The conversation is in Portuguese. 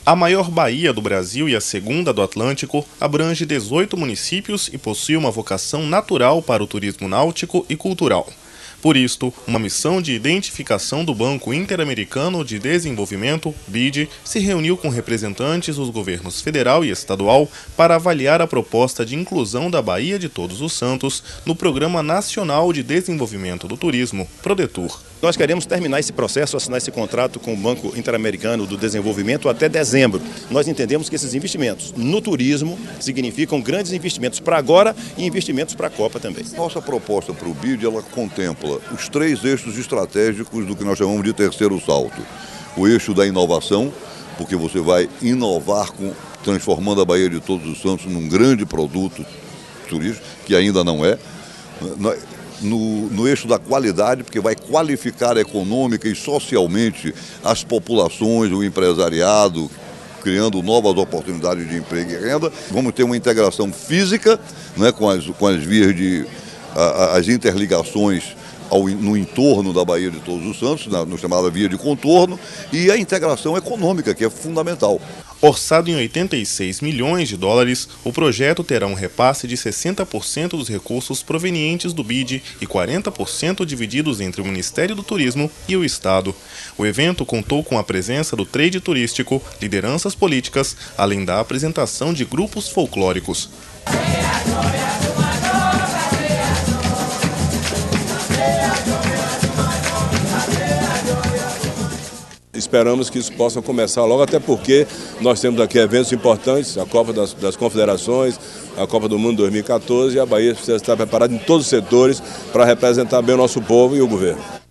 A maior baía do Brasil e a segunda do Atlântico abrange 18 municípios e possui uma vocação natural para o turismo náutico e cultural. Por isto, uma missão de identificação do Banco Interamericano de Desenvolvimento, BID, se reuniu com representantes dos governos federal e estadual para avaliar a proposta de inclusão da Baía de Todos os Santos no Programa Nacional de Desenvolvimento do Turismo, PRODETUR. Nós queremos terminar esse processo, assinar esse contrato com o Banco Interamericano do Desenvolvimento até dezembro. Nós entendemos que esses investimentos no turismo significam grandes investimentos para agora e investimentos para a Copa também. Nossa proposta para o BID, ela contempla os 3 eixos estratégicos do que nós chamamos de terceiro salto. O eixo da inovação, porque você vai inovar transformando a Baía de Todos os Santos num grande produto turístico, que ainda não é. No eixo da qualidade, porque vai qualificar econômica e socialmente as populações, o empresariado, criando novas oportunidades de emprego e renda. Vamos ter uma integração física, né, com as vias as interligações no entorno da Baía de Todos os Santos, no chamada via de contorno, e a integração econômica, que é fundamental. Orçado em 86 milhões de dólares, o projeto terá um repasse de 60% dos recursos provenientes do BID e 40% divididos entre o Ministério do Turismo e o Estado. O evento contou com a presença do trade turístico, lideranças políticas, além da apresentação de grupos folclóricos. Esperamos que isso possa começar logo, até porque nós temos aqui eventos importantes, a Copa das Confederações, a Copa do Mundo 2014, e a Bahia precisa estar preparada em todos os setores para representar bem o nosso povo e o governo.